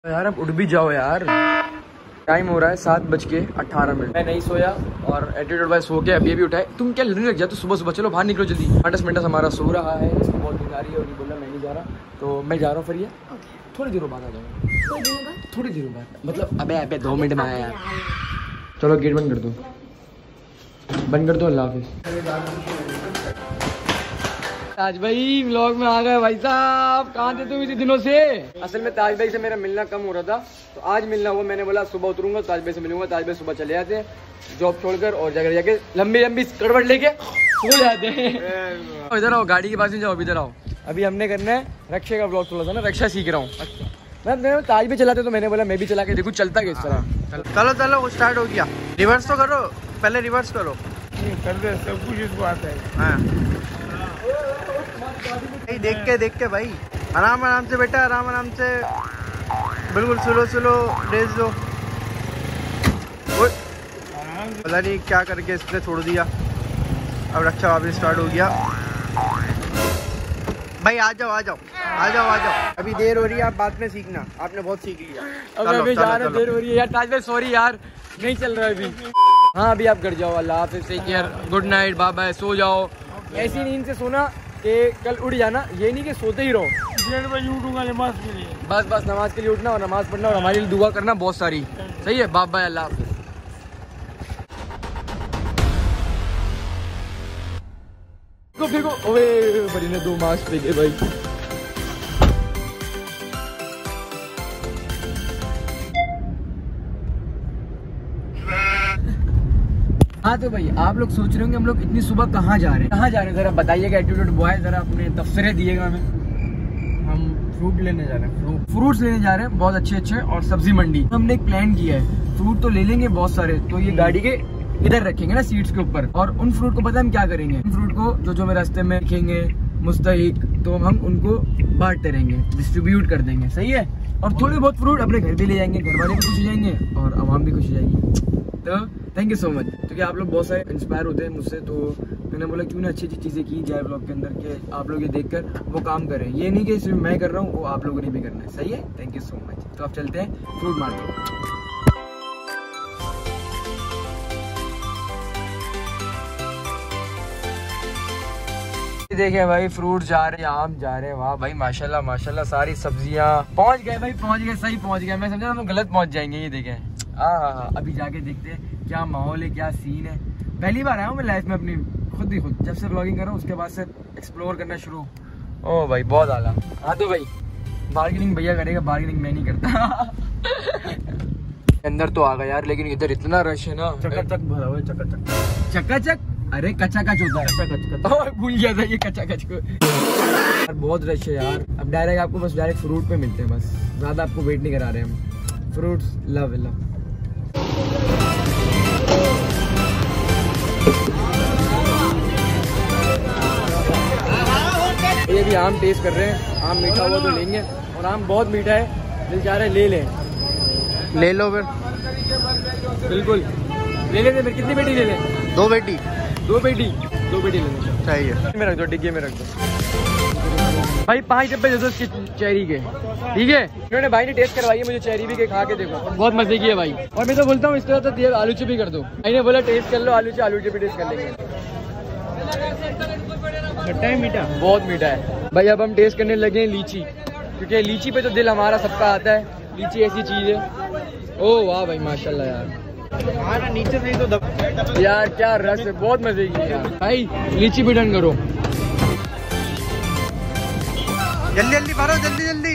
यार अब उठ भी जाओ यार, टाइम हो रहा है 7:18। मैं नहीं सोया और एटीट्यूड वाइज सो के अभी उठाए। तुम क्या लड़ने लग जाते सुबह सुबह? चलो बाहर निकलो जल्दी। 10 मिनट हमारा सो रहा है, इसको बहुत नींद आ रही है और ये बोला मैं नहीं जा रहा, तो मैं जा रहा हूँ। फिर ये थोड़ी देर बाद आ जाऊँगा। थोड़ी देर बाद मतलब अबे 2 मिनट में आया यार। चलो गेट बंद कर दो, बंद कर दो। अल्लाह हाफिज़। ताज भाई व्लॉग में आ गए। भाई साहब कहाँ थे तुम इतने दिनों से? असल में ताज भाई से मेरा मिलना कम हो रहा था, तो आज मिलना हुआ। मैंने बोला सुबह उतरूंगा ताज भाई से मिलूंगा। ताज भाई सुबह चले जाते हैं जॉब छोड़कर और जाके लंबी लंबी करवट लेके सो जाते हैं। इधर आओ, गाड़ी के पास नहीं जाओ, इधर आओ। अभी हमने करना है रक्षा का व्लॉग। थोड़ा सा ना रक्षा सीख रहा हूँ। अच्छा मैं ताज भी चलाते तो मैंने बोला मैं भी चला के देखूँ चलता किस तरह। चलो चलो वो स्टार्ट हो गया। रिवर्स तो करो, पहले रिवर्स करो। कर दे, सब कुछ इसको आता है। हाँ देख के भाई, आराम आराम से बेटा, आराम आराम से, बिल्कुल स्लो रेस दो। पता नहीं क्या करके इसने छोड़ दिया। अब रक्षा वापस स्टार्ट हो गया। भाई आ जाओ। अभी देर हो रही है, आप बाद में सीखना, आपने बहुत सीख लिया। अब अभी जा रहे, देर हो रही है यार। ताज भाई सॉरी यार, नहीं चल रहा है अभी। हाँ अभी आप घर जाओ। अल्लाह हाफिज़, take care, good night, bye bye, सो जाओ। ऐसी नींद से सोना कि कल उठ जाना, ये नहीं कि सोते ही रहो। 1:30 बजे उठूंगा नमाज के लिए। बस नमाज के लिए उठना और नमाज पढ़ना और हमारे लिए दुआ करना बहुत सारी। सही है, बाय बाय, अल्लाह हाफिज़। देखो ओए बड़ी ने 2 मास्क फेंके भाई। हाँ तो भाई आप लोग सोच रहे होंगे हम लोग इतनी सुबह कहाँ जा रहे हैं जरा बताइएगा। एटीट्यूड बॉय जरा अपने तबसरे दिएगा हमें। हम फ्रूट लेने जा रहे हैं, फ्रूट्स लेने जा रहे हैं बहुत अच्छे और सब्जी मंडी। हमने एक प्लान किया है, फ्रूट तो ले लेंगे बहुत सारे, तो ये गाड़ी के इधर रखेंगे ना सीट्स के ऊपर, और उन फ्रूट को पता है हम क्या करेंगे? उन फ्रूट को जो मेरे रास्ते में दिखेंगे मुस्तहिक, तो हम उनको बांटते रहेंगे, डिस्ट्रीब्यूट कर देंगे। सही है। और थोड़े बहुत फ्रूट अपने घर भी ले जाएंगे, घर वाले भी खुश हो जाएंगे और आवाम भी खुश हो जाएगी। तो थैंक यू सो मच, क्योंकि आप लोग बहुत सारे इंस्पायर होते हैं मुझसे, तो मैंने बोला क्यों ना अच्छी चीज़ें की जाए ब्लॉग के अंदर, के आप लोग ये देखकर वो काम करें। ये नहीं कि सिर्फ मैं कर रहा हूँ, वो आप लोगों ने भी करना है। सही है, थैंक यू सो मच। तो आप चलते हैं फ्रूट मार्केट। देखे भाई फ्रूट जा रहे हैं, आम जा रहे हैं। वाह भाई माशाल्लाह माशाल्लाह, सारी सब्जियां पहुंच गए भाई, पहुंच गए, सही पहुंच गए। मैं समझा हम गलत पहुंच जाएंगे। ये देखें अभी जाके देखते हैं क्या माहौल है, क्या सीन है। पहली बार आया हूँ मैं लाइफ में अपनी, खुद जब से ब्लॉगिंग कर रहा हूँ उसके बाद से एक्सप्लोर करना शुरू। ओ भाई बहुत आला। हाँ तो भाई बार्गेनिंग भैया करेगा, बार्गेनिंग मैं नहीं करता। अंदर तो आ गया यार, लेकिन इधर इतना रश है ना, चकाचक भरा हुआ है। चकाचक। अरे कच्चा कच होता है, भूल गया था ये कच्चा कच को। यार बहुत रश है यार। अब डायरेक्ट आपको बस डायरेक्ट फ्रूट पे मिलते हैं, बस ज्यादा आपको वेट नहीं करा रहे हम। Fruits love. ये भी आम टेस्ट कर रहे हैं, आम मीठा हुआ तो लेंगे, और आम बहुत मीठा है, दिल चाह रहा है ले लें। ले लो फिर, बिल्कुल ले लेते। फिर कितनी पेटी ले लें? 2 पेटी। 2 पेटी ले लें। चाहिए में रख दो, डिग्गे में रख दो भाई। 5 डब्बे दे दो चेरी के, ठीक है? इन्होंने भाई ने टेस्ट करवाई है मुझे, चेरी भी के खा के देखो, बहुत मजे की है भाई। और मैं तो बोलता हूँ इसके साथ तो आलू चिप्स भी कर दो। भाई ने बोला टेस्ट कर लो आलू चिप्स भी टेस्ट कर लेंगे। खट्टा है मीठा? बहुत मीठा है भाई। अब हम टेस्ट करने लगे हैं लीची, क्योंकि लीची पे तो दिल हमारा सबका आता है। लीची ऐसी चीज है। ओ वाह भाई माशाल्लाह यार, नीचे से ही तो दब यार क्या रस है, बहुत मजे की यार। भाई लीची भी डन करो, जल्दी भरो, जल्दी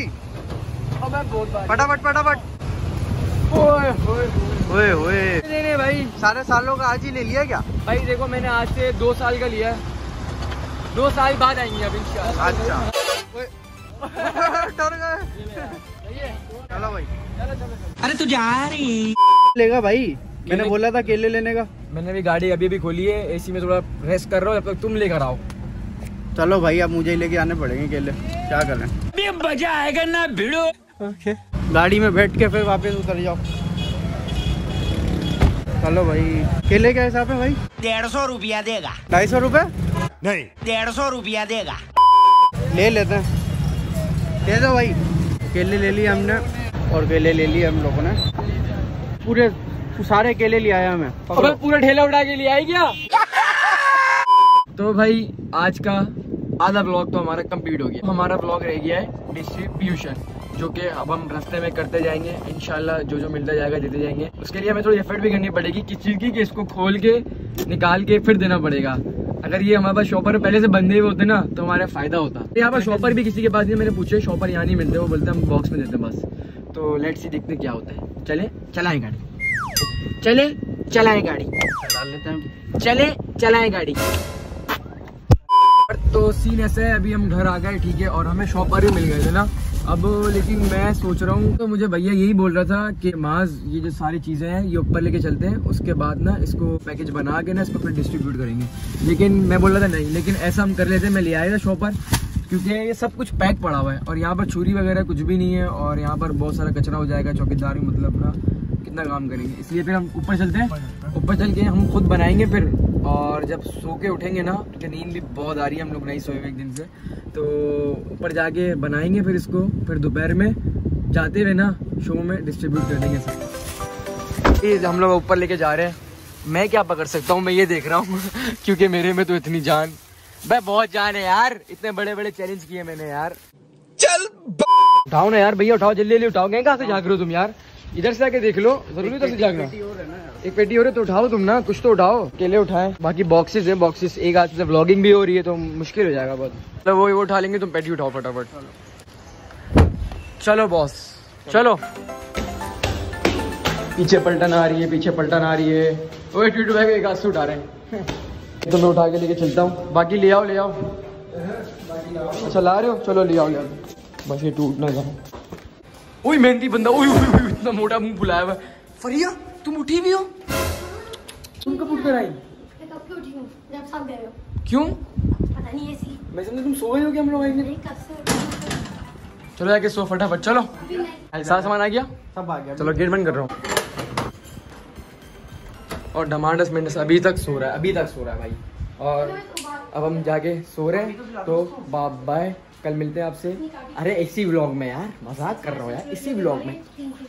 फटाफट। ओए नहीं भाई, सारे सालों का आज ही ले लिया क्या? भाई देखो मैंने आज से 2 साल का लिया है, 2 साल बाद आएंगे अब इंशाल्लाह। अच्छा डर गए। चलो भाई, अरे तू जा रही लेगा भाई, मैंने बोला था केले लेने का। मैंने भी गाड़ी अभी खोली है, एसी में थोड़ा रेस्ट कर रहा हूँ, जब तक तुम लेकर आओ। चलो भाई अब मुझे ही लेके आने पड़ेंगे केले, क्या करें? मजा आएगा ना भिड़ो। ओके, गाड़ी में बैठ के फिर वापस उतर जाओ। चलो भाई, केले क्या हिसाब है भाई? 150 रुपया देगा। 250 रुपए नहीं, 150 रुपया देगा। ले लेते हैं, दे दो भाई। केले ले लिए हमने, और केले ले लिए हम लोगों ने, पूरे सारे केले ले आया मैं। अबे पूरा ठेला उठा के ले आई क्या? तो भाई आज का आधा ब्लॉग तो हमारा कंप्लीट हो गया। हमारा ब्लॉग रह गया है डिस्ट्रीब्यूशन, जो कि अब हम रास्ते में करते जाएंगे इंशाल्लाह। जो जो मिलता जाएगा देते जाएंगे। उसके लिए हमें थोड़ी एफर्ट भी करनी पड़ेगी किस चीज़ की, कि इसको खोल के निकाल के फिर देना पड़ेगा। अगर ये हमारे पास शॉपर पहले से बंधे हुए होते ना तो हमारा फायदा होता। यहाँ पर शॉपर भी किसी के पास नहीं, मैंने पूछे शॉपर यहाँ नहीं मिलते, वो बोलते हम बॉक्स में देते बस। तो लेट्स सी देखते क्या होता है। चले चलाएं गाड़ी, चले चलाएं गाड़ी, चला लेते हैं, चले चलाएं गाड़ी। तो सीन ऐसा है, अभी हम घर आ गए ठीक है, और हमें शॉपर भी मिल गए थे ना अब। लेकिन मैं सोच रहा हूँ, तो मुझे भैया यही बोल रहा था कि माज ये जो सारी चीज़ें हैं ये ऊपर लेके चलते हैं, उसके बाद ना इसको पैकेज बना के ना इसको फिर डिस्ट्रीब्यूट करेंगे। लेकिन मैं बोल रहा था नहीं, लेकिन ऐसा हम कर लेते हैं, मैं ले आया था शॉपर, क्योंकि ये सब कुछ पैक पड़ा हुआ है और यहाँ पर छुरी वगैरह कुछ भी नहीं है, और यहाँ पर बहुत सारा कचरा हो जाएगा। चौकीदार भी मतलब ना कितना काम करेंगे, इसलिए फिर हम ऊपर चलते हैं। ऊपर चल के हम खुद बनाएंगे फिर, और जब सो के उठेंगे ना, तो नींद भी बहुत आ रही है, हम लोग नहीं सोए हुए एक दिन से, तो ऊपर जाके बनाएंगे फिर इसको, फिर दोपहर में जाते हुए ना शो में डिस्ट्रीब्यूट कर देंगे सब। हम लोग ऊपर लेके जा रहे हैं, मैं क्या पकड़ सकता हूँ, मैं ये देख रहा हूँ क्योंकि मेरे में तो इतनी जान, भाई बहुत जान है यार, इतने बड़े बड़े चैलेंज किए मैंने यार। चल उठाओ ना यार भैया, उठाओ जल्दी जल्दी उठाओ। कहाँ से जाग रहे हो तुम यार, इधर से आके देख लो, जरूरी तो से जागना। एक पेटी हो रही तो उठाओ तुम ना, कुछ तो उठाओ। केले उठाए, बाकी बॉक्सेस है, बॉक्सेस एक हाथ से व्लॉगिंग भी हो रही है तो मुश्किल हो जाएगा बहुत। मतलब वो उठा लेंगे, तुम पेटी उठाओ फटाफट। चलो बॉस चलो। पीछे पलटन आ रही है, पीछे पलटन आ रही है। वो ट्यूट बैग एक हाथ से उठा रहे हैं तो मैं उठा के लेके चलता हूँ। बाकी ले आओ ले आओ। अच्छा ला रहे हो, चलो ले आओ ले आओ, बस ये टूट ना जाए। ओए मेहनती बंदा, ओए इतना मोटा मुंह फुलाया हुआ। फरिया तुम उठी भी हो? तुम कब उठ कर आई? मैं कब की उठी हूँ, जब सब गए हो। क्यों? पता नहीं ऐसी। मैं समझा तुम सो गए हो कि हम लोग आएंगे। नहीं कब से। चलो जाके सो फटाफट, चलो। सारा सामान आ गया, सब आ गया। चलो गेट बंद कर रहा हूँ। और डमांडस मेंडस अभी तक सो रहा है, अभी तक सो रहा है भाई। और अब हम जाके सो रहे हैं, तो बाय, कल मिलते हैं आपसे। अरे इसी व्लॉग में यार, मजाक कर रहा हूँ यार, इसी व्लॉग में।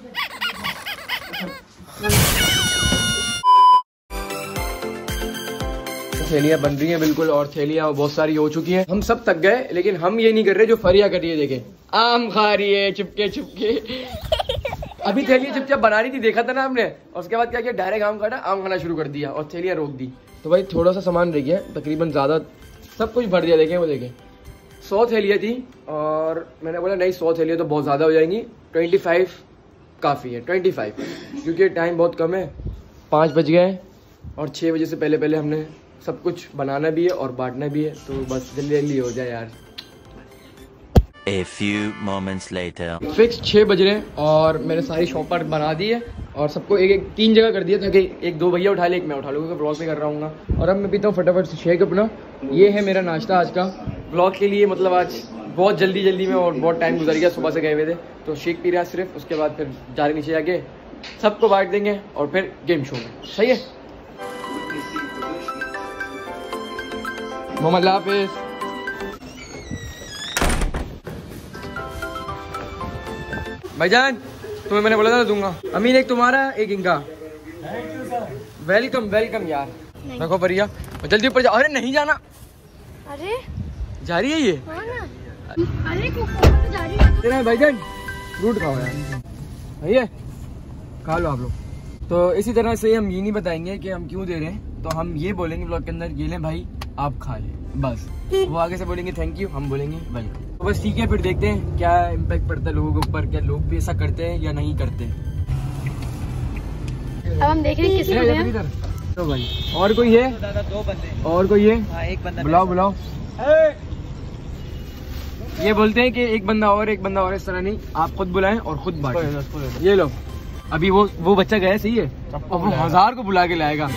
थैलियाँ बन रही हैं बिल्कुल, और थैलियाँ बहुत सारी हो चुकी हैं। हम सब थक गए, लेकिन हम ये नहीं कर रहे जो फरिया कर रही है। देखे आम खा रही है चुपके चुपके। अभी थैलियाँ जब बना रही थी देखा था ना हमने, और उसके बाद क्या किया, डायरेक्ट आम काटा, आम खाना शुरू कर दिया और थैलियाँ रोक दी। तो भाई थोड़ा सा सामान रह गया, तकरीबन ज़्यादा सब कुछ भर दिया। देखें वो देखें 100 थैलियाँ थी, और मैंने बोला नहीं 100 थैलियाँ तो बहुत ज़्यादा हो जाएंगी, 25 काफ़ी है। 25 क्योंकि टाइम बहुत कम है, 5 बज गए और 6 बजे से पहले पहले हमने सब कुछ बनाना भी है और बांटना भी है, तो बस जल्दी जल्दी हो जाए यार। A few moments later. Fix 6 बज रहे हैं और मैंने सारी शॉपर बना दी है और सबको एक एक 3 जगह कर दिया, ताकि एक 2 भैया उठा ले, एक मैं उठा लूँगा, ब्लॉग पे कर रहा हूँ। और अब मैं पीता हूँ फटाफट से शेक अपना। ये है मेरा नाश्ता आज का ब्लॉग के लिए, मतलब आज बहुत जल्दी में और बहुत टाइम गुजर गया, सुबह से गए हुए थे, तो शेक पी रहा है सिर्फ। उसके बाद फिर जा रहे नीचे जाके सबको बांट देंगे और फिर गेम शो में। सही है, मोहम्मद हाफिज। भाईजान तुम्हें मैंने बोला था ना दूंगा। अमीन एक तुम्हारा एक इनका। वेलकम वेलकम यार। देखो बढ़िया, जल्दी ऊपर जाओ। अरे नहीं जाना। अरे जा रही है ये। हाँ ना। अरे तो जा रही है। तेरा भाईजान फ्रूट खाओ यार, भैया खा लो आप लोग। तो इसी तरह से हम ये नहीं बताएंगे कि हम क्यों दे रहे हैं, तो हम ये बोलेंगे ब्लॉग के अंदर, ये लें भाई आप खा लें बस। वो आगे से बोलेंगे थैंक यू, हम बोलेंगे वेलकम। तो बस ठीक है, फिर देखते हैं क्या इम्पैक्ट पड़ता है लोगों के ऊपर, क्या लोग भी ऐसा करते हैं या नहीं करते। अब हम देख रहे हैं किसको दें। तो भाई और कोई है? 2 बंदे और कोई है? हाँ, एक बंदा बुलाओ बुलाओ। ये बोलते हैं कि एक बंदा और इस तरह नहीं, आप खुद बुलाएं और खुद बांटें। ये लो, अभी वो बच्चा गया सही है, अब वो 1000 को बुला के लाएगा।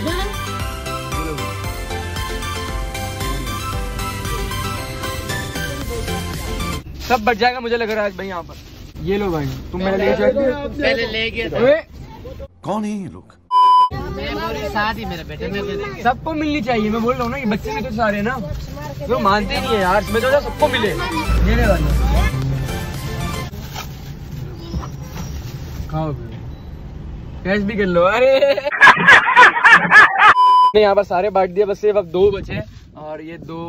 सब बच जाएगा मुझे लग रहा है आज भाई यहाँ पर। ये लो भाई, तुम पहले ले गए। कौन है ये लोग? शादी मेरे बेटे में सबको मिलनी चाहिए, मैं बोल रहा हूँ ना, ये बच्चे भी तो सारे ना, तो मानते नहीं है यार। मैं तो सबको मिले। ये ले भाई, खाओ कैश भी कर लो। अरे यहाँ पर सारे बांट दिए, बस सिर्फ अब 2 बचे और ये 2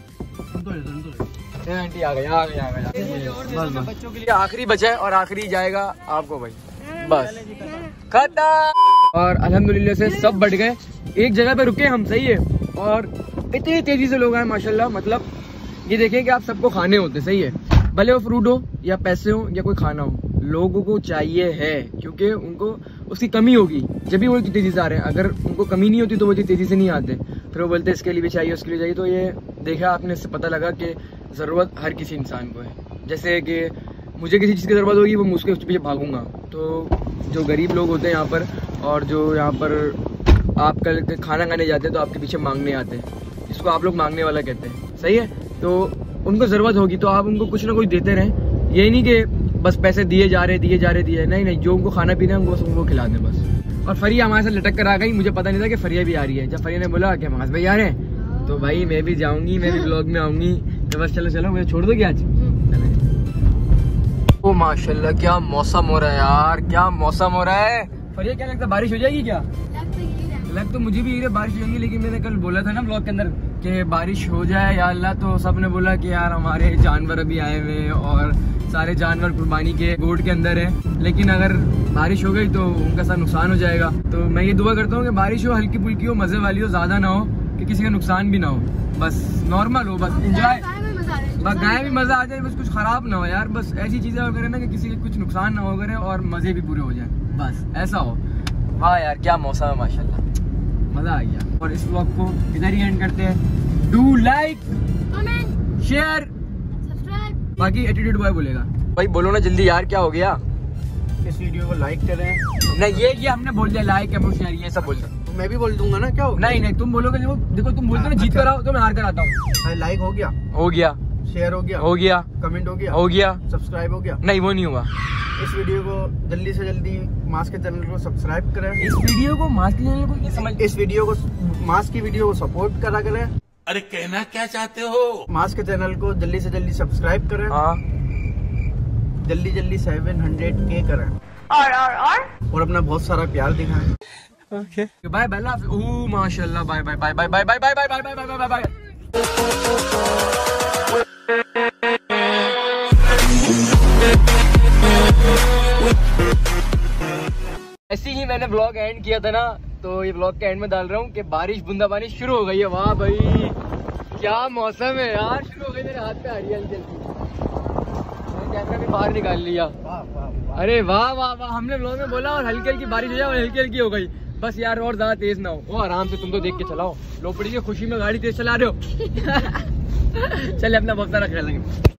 आंटी आ गई। बच्चों के लिए आखिरी बचा है और आखिरी जाएगा आपको भाई, बस खत्म। और अल्हम्दुलिल्लाह से सब बढ़ गए, एक जगह पे रुके हम, सही है। और इतनी तेजी से लोग आए माशाल्लाह, मतलब ये देखें कि आप सबको खाने होते, सही है, भले वो फ्रूट हो या पैसे हो या कोई खाना हो, लोगों को चाहिए है, क्योंकि उनको उसकी कमी होगी जब भी वो इतनी तेजी से आ रहे हैं। अगर उनको कमी नहीं होती तो वो इतनी तेजी से नहीं आते, फिर वो बोलते इसके लिए भी चाहिए उसके लिए चाहिए। तो ये देखा आपने, इससे पता लगा कि ज़रूरत हर किसी इंसान को है। जैसे कि मुझे किसी चीज़ की ज़रूरत होगी वो उसके पीछे भागूंगा। तो जो गरीब लोग होते हैं यहाँ पर, और जो यहाँ पर आप कल खाना खाने जाते हैं तो आपके पीछे मांगने आते हैं, जिसको आप लोग मांगने वाला कहते हैं, सही है। तो उनको ज़रूरत होगी तो आप उनको कुछ ना कुछ देते रहें, यही नहीं कि बस पैसे दिए जा रहे नहीं, जो उनको खाना पीना है उनको बस उनको खिला दें बस। और फरिया हमारे साथ लटक कर आ गई, मुझे पता नहीं था कि फरिया भी आ रही है। जब फरिया ने बोला कि माज भाई आ रहे हैं, तो भाई मैं भी जाऊंगी, मैं भी ब्लॉग में आऊंगी, तो बस चलो मुझे छोड़ दोगे आज। ओ माशाल्लाह क्या मौसम हो रहा है यार, क्या मौसम हो रहा है। फरिया क्या लगता है बारिश हो जाएगी क्या? लग तो मुझे भी ये बारिश हो जाएगी, लेकिन मैंने कल बोला था ना ब्लॉग के अंदर कि बारिश हो जाए या अल्लाह, तो सबने बोला कि यार हमारे जानवर अभी आए हुए हैं और सारे जानवर कुर्बानी के गोट के अंदर हैं, लेकिन अगर बारिश हो गई तो उनका सारा नुकसान हो जाएगा। तो मैं ये दुआ करता हूँ कि बारिश हो, हल्की फुल्की हो, मजे वाली हो, ज्यादा ना हो कि किसी का नुकसान भी ना हो, बस नॉर्मल हो, बस इंजॉय, बस गाय भी मजा आ जाए, बस कुछ खराब ना हो यार, बस ऐसी चीजें वगैरह ना कि किसी के कुछ नुकसान ना हो करे और मजे भी पूरे हो जाए, बस ऐसा हो। वाह यार क्या मौसम है माशाल्लाह, मजा आ गया। और इस व्लॉग को इधर ही एंड करते हैं। Do like, share, subscribe. बाकी एटीट्यूड बॉय बोलेगा, भाई बोलो ना जल्दी यार, क्या हो गया? इस वीडियो को लाइक करें। नहीं ये हमने बोल दिया, लाइक है शेयर ये सब बोल दिया। तो मैं भी बोल दूंगा ना, क्या हो? नहीं तुम बोलोगे, देखो तुम बोलते ना जीत कर आओ तो मैं हार कर आता हूँ। लाइक हो गया, शेयर हो गया, कमेंट हो गया, सब्सक्राइब हो गया। नहीं वो नहीं हुआ। इस वीडियो को जल्दी से जल्दी मास के चैनल को सब्सक्राइब करें। इस वीडियो को मास के चैनल को ये समझ, इस वीडियो को मास की वीडियो को सपोर्ट करा करें। अरे कहना क्या चाहते हो? मास के चैनल को जल्दी से जल्दी सब्सक्राइब करें। हाँ जल्दी 700K करें और अपना बहुत सारा प्यार दिखाएं। ओके बाय बाय, ओह माशाल्लाह, bye bye bye bye bye bye bye bye bye bye bye bye. ऐसे ही मैंने ब्लॉग एंड किया था ना, तो ये ब्लॉग के एंड में डाल रहा हूँ कि बारिश बूंदाबांदी शुरू हो गई है। वाह भाई क्या मौसम है यार, शुरू हो गई, मेरे हाथ पे आ रही है हल्की हल्की, कैमरा भी बाहर निकाल लिया। अरे वाह वाह वाह, हमने ब्लॉग में बोला और हल्की हल्की बारिश हो जाए, और हल्की हल्की हो गई, बस यार और ज्यादा तेज ना हो। वो आराम से तुम तो देख के चलाओ, लोपड़ी की खुशी में गाड़ी तेज चला रहे हो। चले अपना बहुत सारा ख्याल रखें।